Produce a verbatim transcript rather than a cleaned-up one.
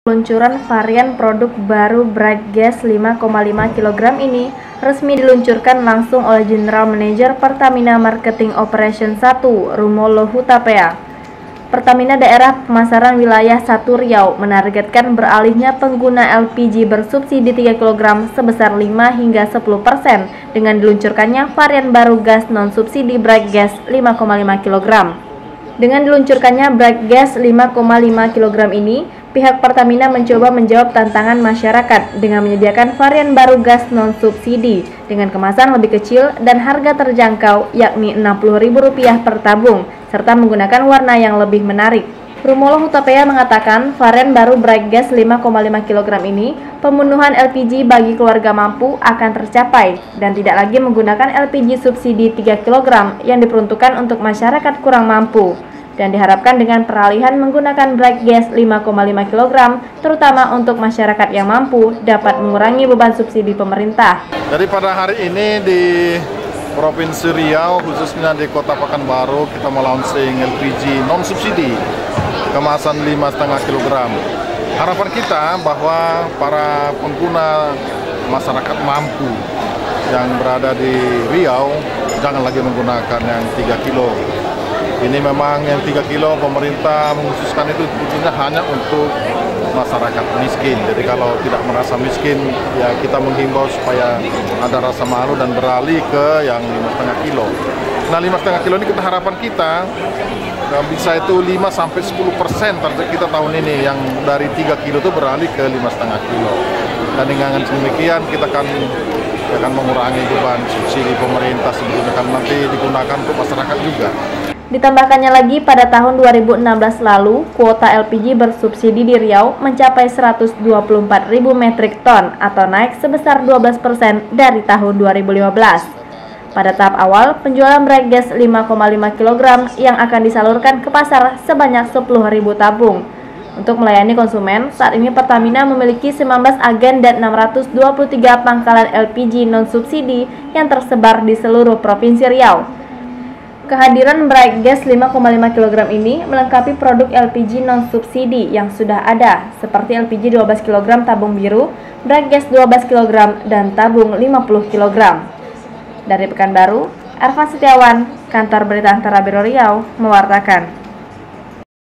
Peluncuran varian produk baru Bright Gas lima koma lima kilogram ini resmi diluncurkan langsung oleh General Manager Pertamina Marketing Operation satu, Rumolo Hutapea. Pertamina Daerah Pemasaran Wilayah satu Riau menargetkan beralihnya pengguna L P G bersubsidi tiga kilogram sebesar lima hingga sepuluh persen dengan diluncurkannya varian baru gas non-subsidi Bright Gas lima koma lima kilogram. Dengan diluncurkannya Bright Gas lima koma lima kilogram ini, pihak Pertamina mencoba menjawab tantangan masyarakat dengan menyediakan varian baru gas non-subsidi dengan kemasan lebih kecil dan harga terjangkau yakni enam puluh ribu rupiah per tabung, serta menggunakan warna yang lebih menarik. Rumolo Hutapea mengatakan varian baru Bright Gas lima koma lima kilogram ini pemenuhan L P G bagi keluarga mampu akan tercapai dan tidak lagi menggunakan L P G subsidi tiga kilogram yang diperuntukkan untuk masyarakat kurang mampu. Dan diharapkan dengan peralihan menggunakan Bright Gas lima koma lima kilogram, terutama untuk masyarakat yang mampu, dapat mengurangi beban subsidi pemerintah. Jadi pada hari ini di Provinsi Riau, khususnya di Kota Pekanbaru, kita melaunching L P G non-subsidi kemasan lima koma lima kilogram. Harapan kita bahwa para pengguna masyarakat mampu yang berada di Riau jangan lagi menggunakan yang tiga kilo. Ini memang yang tiga kilo pemerintah mengkhususkan itu khususnya hanya untuk masyarakat miskin. Jadi kalau tidak merasa miskin, ya kita menghimbau supaya ada rasa malu dan beralih ke yang lima koma lima kilo. Nah, lima koma lima kilo ini kita harapan kita bisa itu lima sampai sepuluh persen target kita tahun ini yang dari tiga kilo itu beralih ke lima koma lima kilo. Dan dengan demikian kita akan akan mengurangi beban subsidi pemerintah sebelumnya kan nanti digunakan untuk masyarakat juga. Ditambahkannya lagi, pada tahun dua ribu enam belas lalu, kuota L P G bersubsidi di Riau mencapai seratus dua puluh empat ribu metrik ton atau naik sebesar dua belas persen dari tahun dua ribu lima belas. Pada tahap awal, penjualan Bright Gas lima koma lima kilogram yang akan disalurkan ke pasar sebanyak sepuluh ribu tabung. Untuk melayani konsumen, saat ini Pertamina memiliki sembilan belas agen dan enam ratus dua puluh tiga pangkalan L P G non-subsidi yang tersebar di seluruh Provinsi Riau. Kehadiran Bright Gas lima koma lima kilogram ini melengkapi produk L P G non-subsidi yang sudah ada, seperti L P G dua belas kilogram tabung biru, Bright Gas dua belas kilogram, dan tabung lima puluh kilogram. Dari Pekanbaru, Arfan Setiawan, Kantor Berita Antara Biro Riau, mewartakan.